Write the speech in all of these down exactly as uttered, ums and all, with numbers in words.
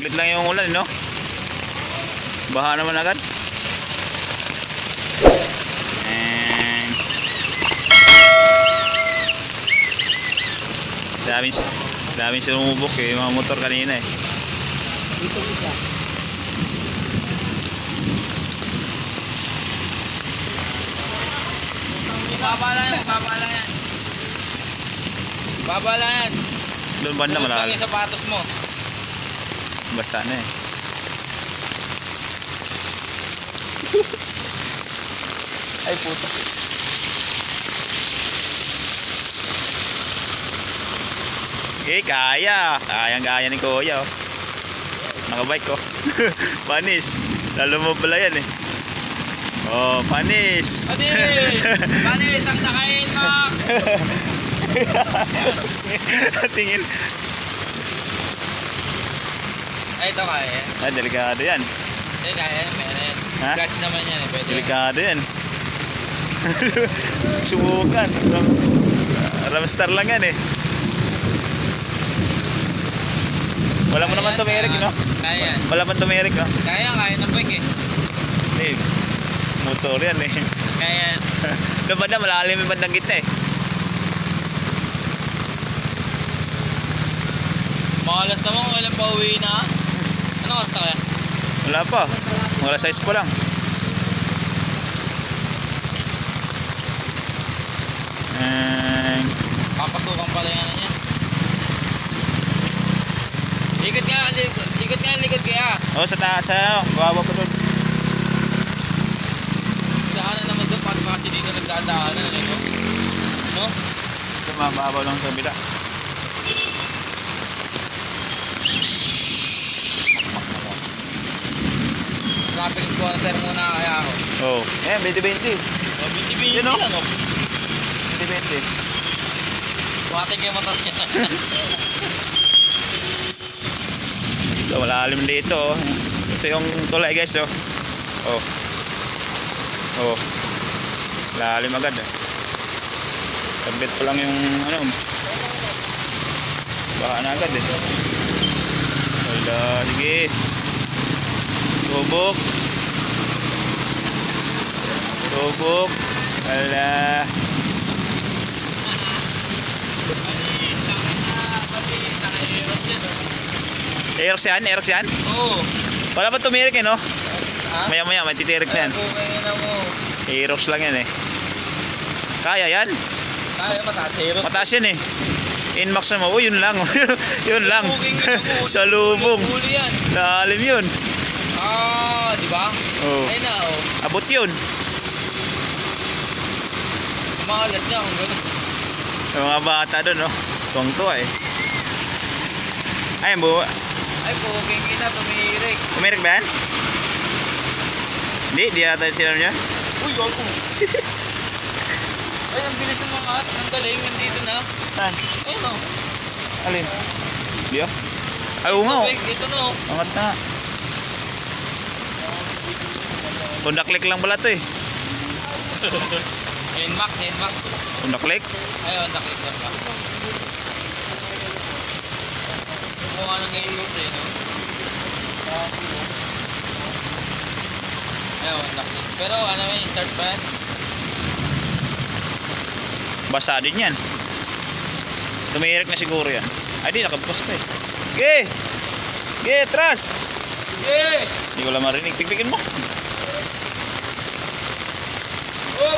Saglit lang yung ulan, no? Baha naman agad. And daming daming sumubok eh, mga motor kanina eh. Dito dito. Baba lang yan, baba lang yan. Baba lang yan. Doon banda Tulog lang malalim. yung sapatos mo. Basa na eh. Ay puto. Eh, kaya. Kayang-kaya ni Kuya, oh. Nakabike ko. Panis. Lalo mo pala yan eh. Oh, panis. Panis! Panis ang nakain, Max! Tingin. Ay, ito kaya. Ah, delikado yan. Ay, kaya. Meron. Ha? Catch naman yan eh. Pwede. Delikado yan. Subukan. Ramstar lang yan eh. Wala mo naman tumirik, no? Kaya. Wala man tumirik, no? Kaya, kaya ng bike eh. Eh, motor yan eh. Kaya. Doon ba na, malalim yung bandang gitna eh. Makalas naman kung ilang pa uwi na. Ano oras na kaya? Wala pa. Mga alas sais pa lang. And Papasukan pala yan niya. Likod nga, likod, likod nga, likod kaya. oh, sa taas ha. Bawa ko doon. Daanan naman doon, pag kasi dito nagdadaanan. Ano? No? Ito mababaw lang sa bila. Traffic sponsor muna kaya ako. Oh, eh, twenty twenty. O, binti-binti Yun, no? lang o. twenty twenty. Buhatin kayo motor niya. So, malalim dito. Oh. Ito yung tulay guys. Oh. Oh. Oh. Lalim agad. Eh. Tablet pa lang yung ano. Baha na agad eh. Wala. Sige. Subok. Subok. Wala. Aerox yan? Aerox yan? Oo. Wala pa tumirik eh, no? Ha? Maya maya, may titirik na yan. Ay, bukay na mo. Aerox lang yan eh. Kaya yan? Kaya mataas zero. Mataas yan eh. Inmax naman. Oh, yun lang. Yun lang. Bukay nga mo. Sa lubong. Huli yan. Lalim yun. Ah, di ba? Oh. Ay na, oh. Abot yun. Makalas niya kung gano'n. Yung mga bata doon, no? Tuwang-tuwa eh. Ayun, buwa. Ay, bukay na, tumirik. Tumirik ba yan? Hindi, di ata sila niya. Uy, ako. Ay, ang bilis ng mga at. Ang galing, nandito na. Saan? Ayun, oh. Alin? Di oh. Ay, oo nga oh. Ito na, oh. Angat na. Tundaklik lang pala ito eh. Nmax, Nmax. Tundaklik? Ayun, naklik lang ba? Mukha ng Nmax eh, no? Ayun, naklik. Pero ano yun, start pa yan? Basa din yan. Tumirik na siguro yan. Ay di, nakabos pa eh. Ge! Ge, tras! Yeah! Hindi ko lang marinig. Tigpikin mo. Oh!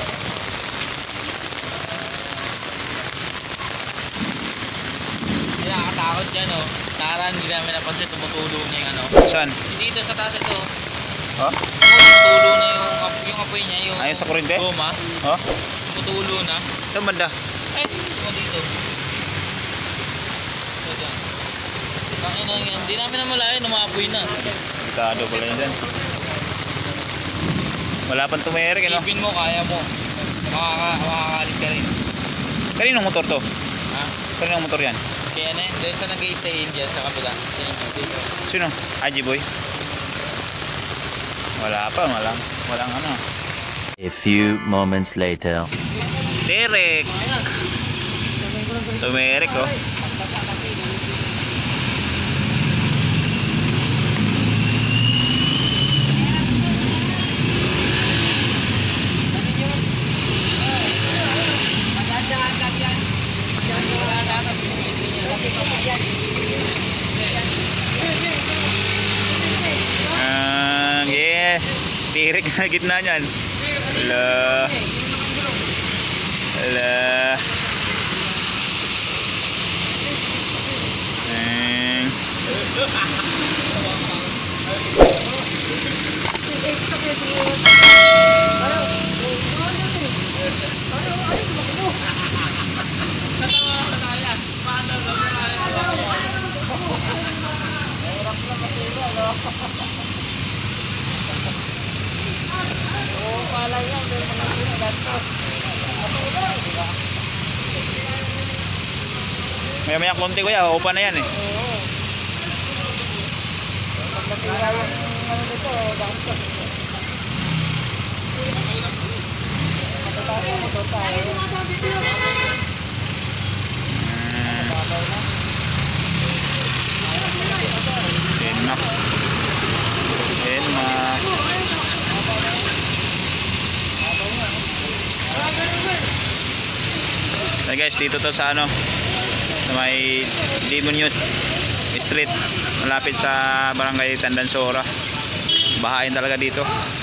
Hindi nakakatakot dyan, oh. Taran, hindi namin napansin, tumutulong na yung ano. Saan? Dito sa taas ito. Oh? Tumutulong na yung, yung apoy niya, yung Ayun sa kurente? goma. Oh? Tumutulong na. Saan banda? Eh, ito dito. Ito dyan. Kangin na yan. Hindi namin namalayan, umapoy na. Delikado pala yun dyan. Wala pang tumirik, ano? Isipin mo, kaya mo. Makaka makakaalis ka rin. Kaninong motor to? Ha? Kaninong motor yan? Kaya na yun. Doon sa nag-i-stay in dyan sa kabila. Sa inyo. Dito. Sino? Aji boy? Wala pa, walang, walang ano. A few moments later. Derek! Tumirik, oh. Natirik na gitna niyan. Ala. Ala. Eng. Maya maya konti kuya, upa na yan eh. ten max. ten max. So guys, dito to sa ano, sa may Demonyo Street, malapit sa Barangay Tandansora. Bahain talaga dito.